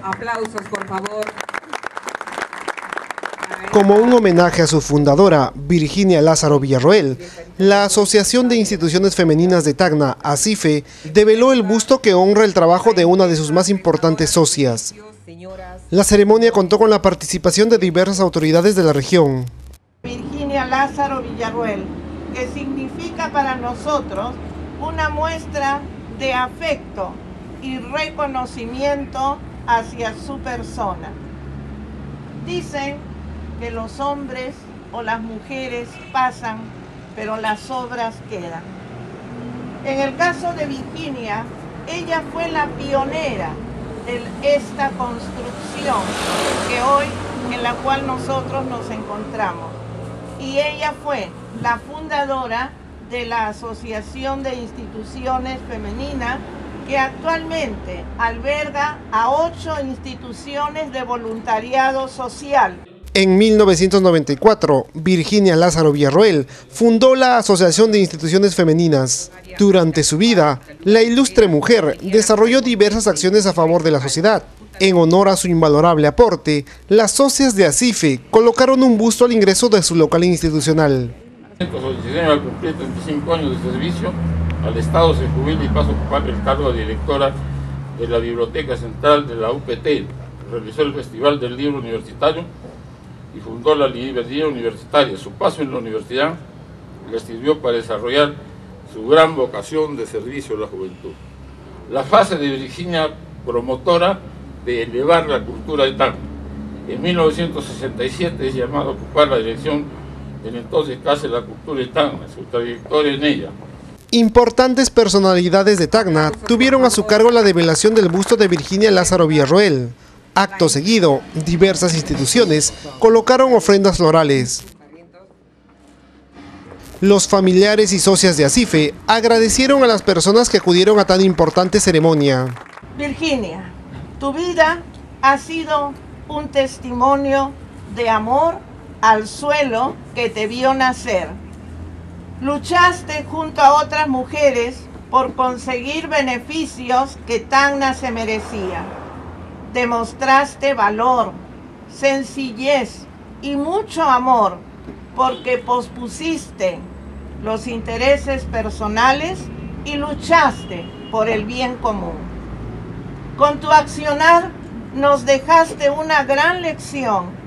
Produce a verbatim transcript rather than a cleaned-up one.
Aplausos, por favor. Como un homenaje a su fundadora, Virginia Lázaro Villarroel, la Asociación de Instituciones Femeninas de Tacna, ASIFE, develó el busto que honra el trabajo de una de sus más importantes socias. La ceremonia contó con la participación de diversas autoridades de la región. Virginia Lázaro Villarroel, que significa para nosotros una muestra de afecto y reconocimiento hacia su persona. Dicen que los hombres o las mujeres pasan, pero las obras quedan. En el caso de Virginia, ella fue la pionera de esta construcción que hoy, en la cual nosotros nos encontramos. Y ella fue la fundadora de la Asociación de Instituciones Femeninas, que actualmente alberga a ocho instituciones de voluntariado social. En mil novecientos noventa y cuatro, Virginia Lázaro Villarroel fundó la Asociación de Instituciones Femeninas. Durante su vida, la ilustre mujer desarrolló diversas acciones a favor de la sociedad. En honor a su invalorable aporte, las socias de ASIFE colocaron un busto al ingreso de su local institucional. Al cumplir treinta y cinco años de servicio al Estado, se jubila y pasa a ocupar el cargo de directora de la Biblioteca Central de la U P T. Realizó el Festival del Libro Universitario y fundó la Librería Universitaria. Su paso en la universidad le sirvió para desarrollar su gran vocación de servicio a la juventud. La fase de Virginia, promotora de elevar la cultura de Tacna. En mil novecientos sesenta y siete es llamado a ocupar la dirección del entonces Casa de la Cultura de Tacna, su trayectoria en ella. Importantes personalidades de Tacna tuvieron a su cargo la develación del busto de Virginia Lázaro Villarroel. Acto seguido, diversas instituciones colocaron ofrendas florales. Los familiares y socias de ASIFE agradecieron a las personas que acudieron a tan importante ceremonia. Virginia, tu vida ha sido un testimonio de amor al suelo que te vio nacer. Luchaste junto a otras mujeres por conseguir beneficios que Tacna se merecía. Demostraste valor, sencillez y mucho amor porque pospusiste los intereses personales y luchaste por el bien común. Con tu accionar nos dejaste una gran lección